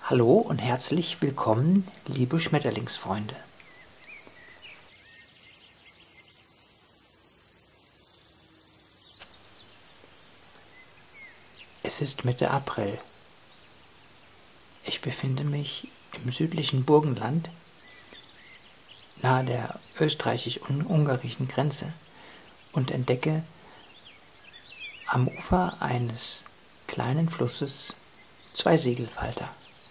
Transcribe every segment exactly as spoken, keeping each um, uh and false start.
Hallo und herzlich willkommen, liebe Schmetterlingsfreunde. Es ist Mitte April. Ich befinde mich im südlichen Burgenland, nahe der österreichisch-ungarischen Grenze und entdecke am Ufer eines kleinen Flusses zwei Segelfalter.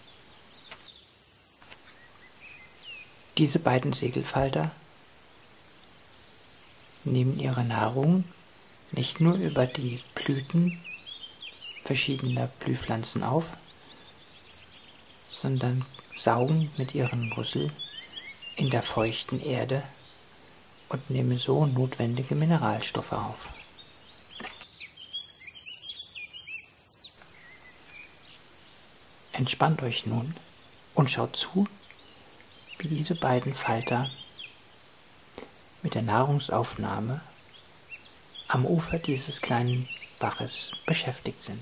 Diese beiden Segelfalter nehmen ihre Nahrung nicht nur über die Blüten verschiedener Blühpflanzen auf, sondern saugen mit ihren Muscheln in der feuchten Erde und nehmen so notwendige Mineralstoffe auf. Entspannt euch nun und schaut zu, wie diese beiden Falter mit der Nahrungsaufnahme am Ufer dieses kleinen Baches beschäftigt sind.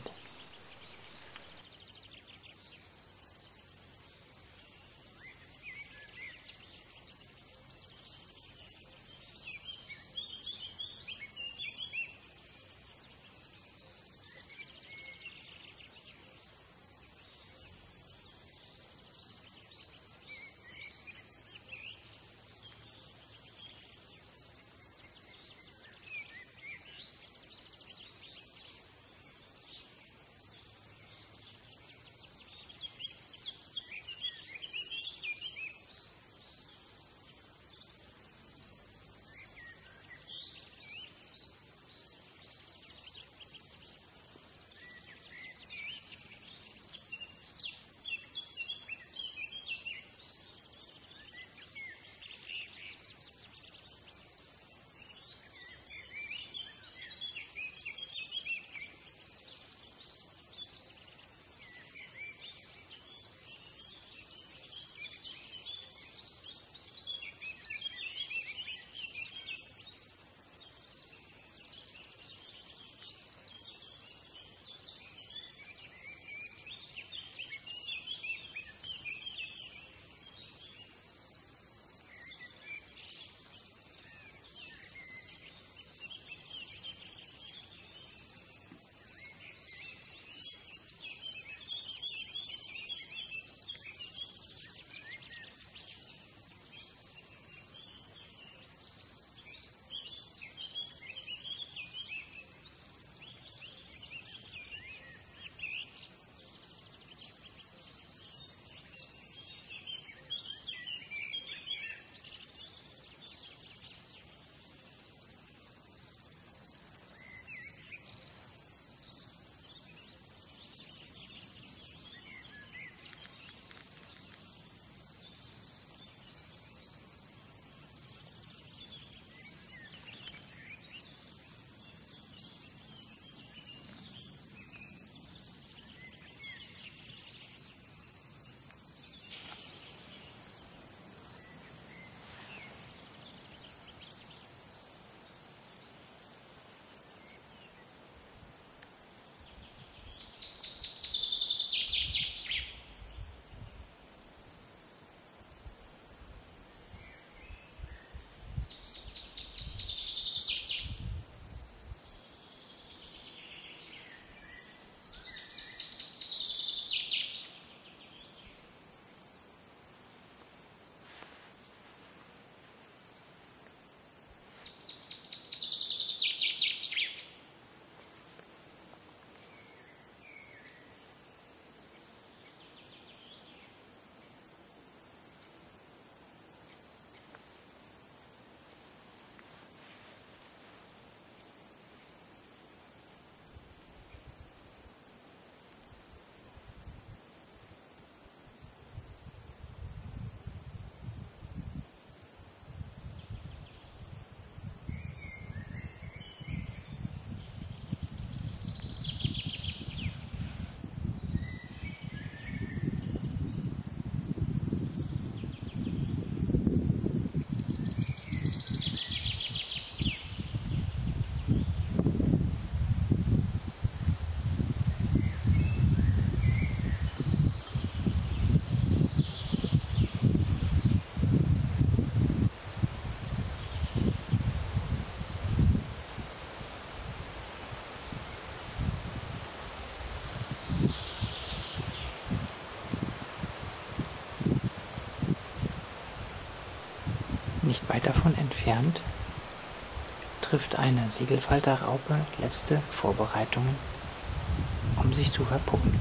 weit davon entfernt trifft eine Segelfalterraupe letzte Vorbereitungen, um sich zu verpuppen.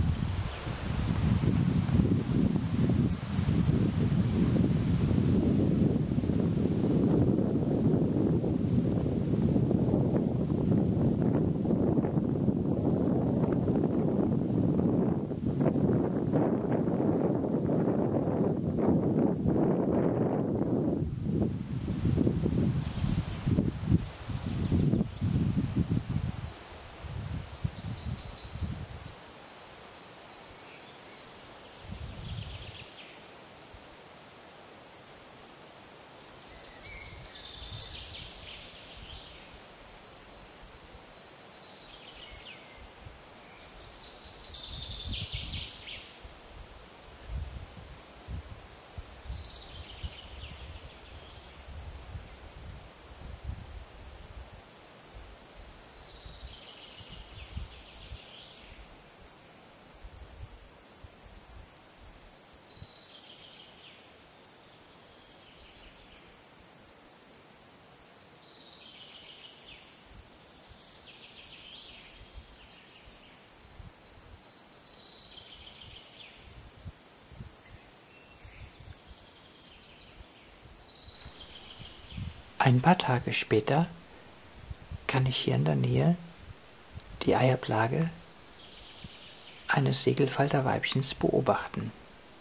Ein paar Tage später kann ich hier in der Nähe die Eiablage eines Segelfalterweibchens beobachten.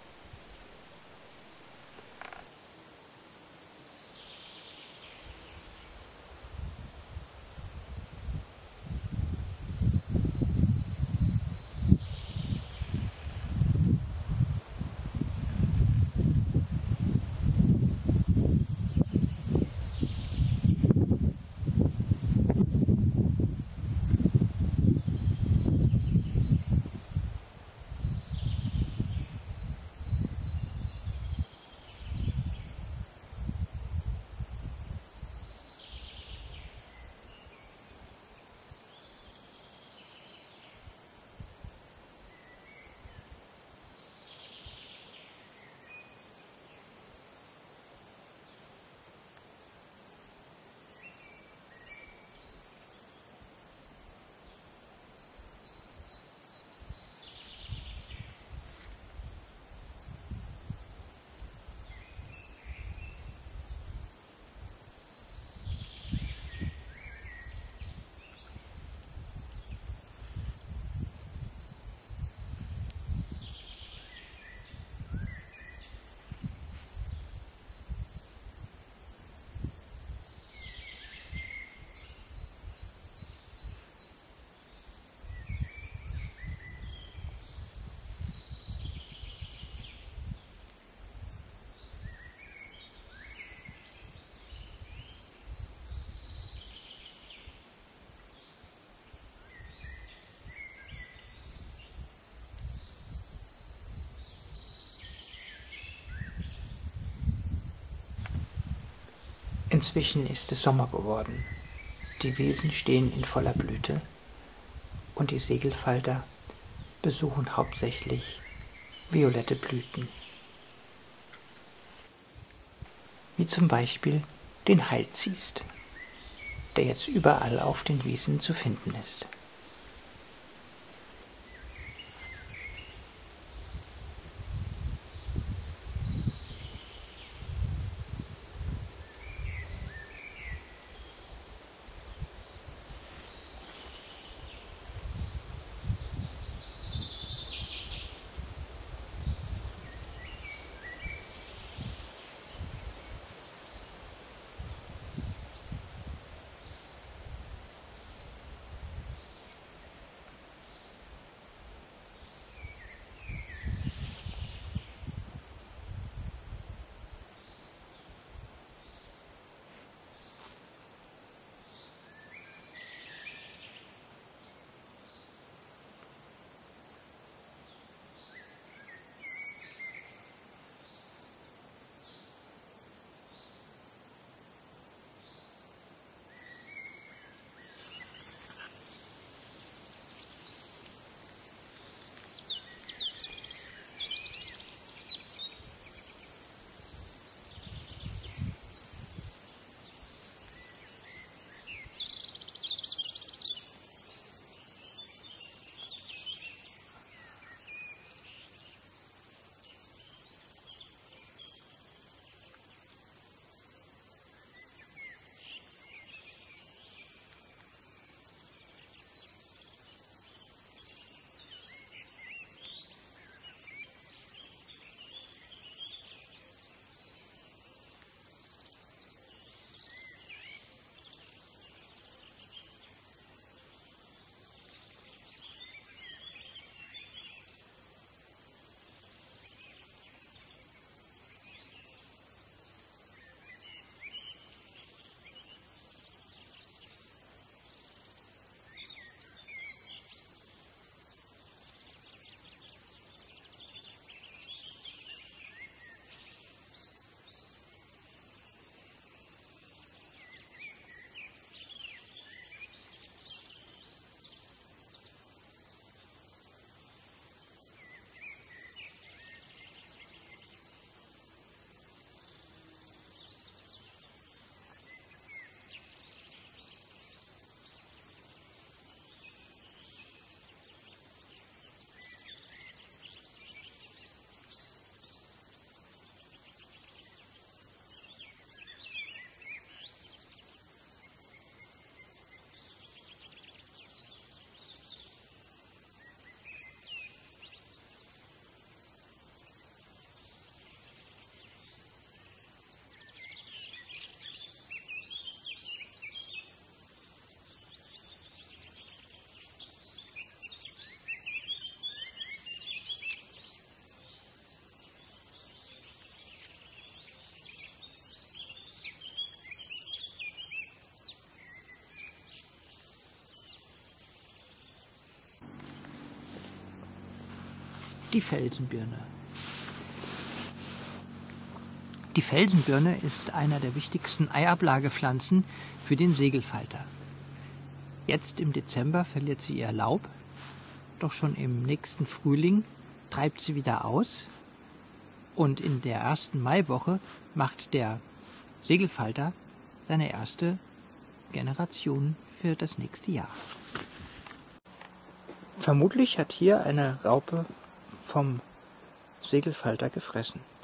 Inzwischen ist es Sommer geworden. Die Wiesen stehen in voller Blüte und die Segelfalter besuchen hauptsächlich violette Blüten, wie zum Beispiel den Heilziest, der jetzt überall auf den Wiesen zu finden ist. Die Felsenbirne. Die Felsenbirne ist einer der wichtigsten Eiablagepflanzen für den Segelfalter. Jetzt im Dezember verliert sie ihr Laub, doch schon im nächsten Frühling treibt sie wieder aus und in der ersten Maiwoche macht der Segelfalter seine erste Generation für das nächste Jahr. Vermutlich hat hier eine Raupe vom Segelfalter gefressen.